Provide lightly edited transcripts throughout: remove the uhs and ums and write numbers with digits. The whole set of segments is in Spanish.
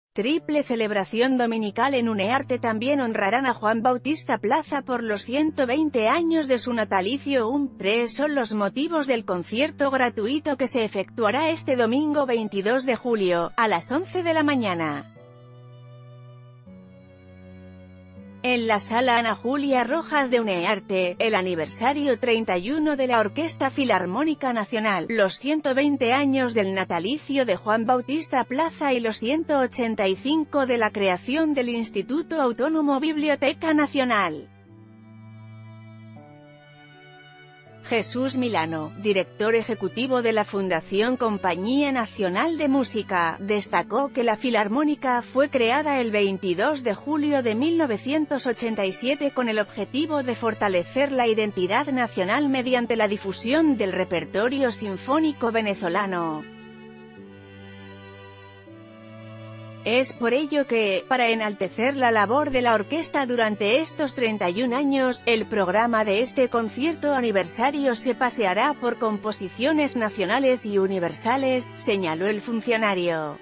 Triple celebración dominical en Unearte. También honrarán a Juan Bautista Plaza por los 120 años de su natalicio. 3 son los motivos del concierto gratuito que se efectuará este domingo 22 de julio, a las 11 de la mañana. En la Sala Ana Julia Rojas de Unearte, el aniversario 31 de la Orquesta Filarmónica Nacional, los 120 años del natalicio de Juan Bautista Plaza y los 185 de la creación del Instituto Autónomo Biblioteca Nacional. Jesús Milano, director ejecutivo de la Fundación Compañía Nacional de Música, destacó que la Filarmónica fue creada el 22 de julio de 1987 con el objetivo de fortalecer la identidad nacional mediante la difusión del repertorio sinfónico venezolano. Es por ello que, para enaltecer la labor de la orquesta durante estos 31 años, el programa de este concierto aniversario se paseará por composiciones nacionales y universales, señaló el funcionario.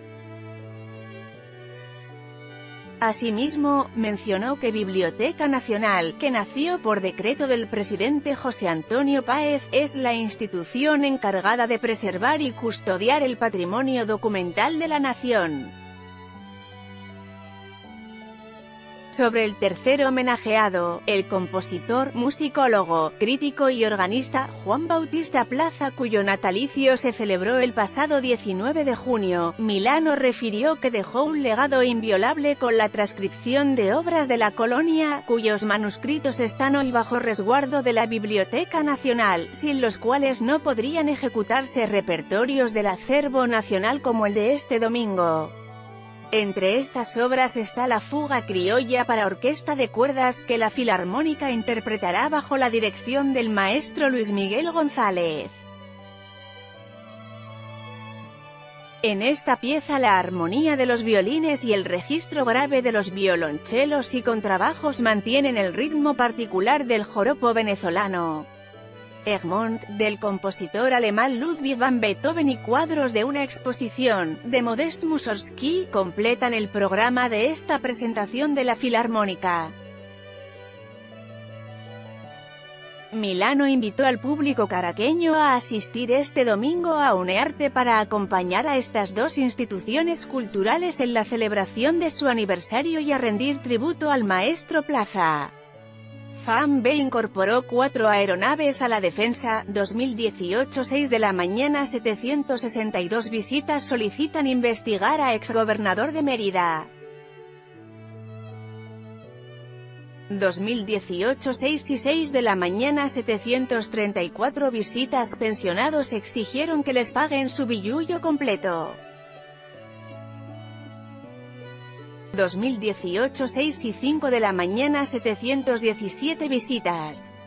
Asimismo, mencionó que Biblioteca Nacional, que nació por decreto del presidente José Antonio Páez, es la institución encargada de preservar y custodiar el patrimonio documental de la nación. Sobre el tercer homenajeado, el compositor, musicólogo, crítico y organista, Juan Bautista Plaza, cuyo natalicio se celebró el pasado 19 de junio, Milano refirió que dejó un legado inviolable con la transcripción de obras de la colonia, cuyos manuscritos están hoy bajo resguardo de la Biblioteca Nacional, sin los cuales no podrían ejecutarse repertorios del acervo nacional como el de este domingo. Entre estas obras está la Fuga criolla para orquesta de cuerdas, que la Filarmónica interpretará bajo la dirección del maestro Luis Miguel González. En esta pieza la armonía de los violines y el registro grave de los violonchelos y contrabajos mantienen el ritmo particular del joropo venezolano. Egmont, del compositor alemán Ludwig van Beethoven y cuadros de una exposición, de Modest Mussorgsky, completan el programa de esta presentación de la Filarmónica. Milano invitó al público caraqueño a asistir este domingo a Unearte para acompañar a estas dos instituciones culturales en la celebración de su aniversario y a rendir tributo al maestro Plaza. FAMB incorporó 4 aeronaves a la defensa. 2018 6 de la mañana 762 visitas solicitan investigar a exgobernador de Mérida. 2018 6 y 6 de la mañana 734 visitas. Pensionados exigieron que les paguen su billullo completo. 2018 6 y 5 de la mañana 717 visitas.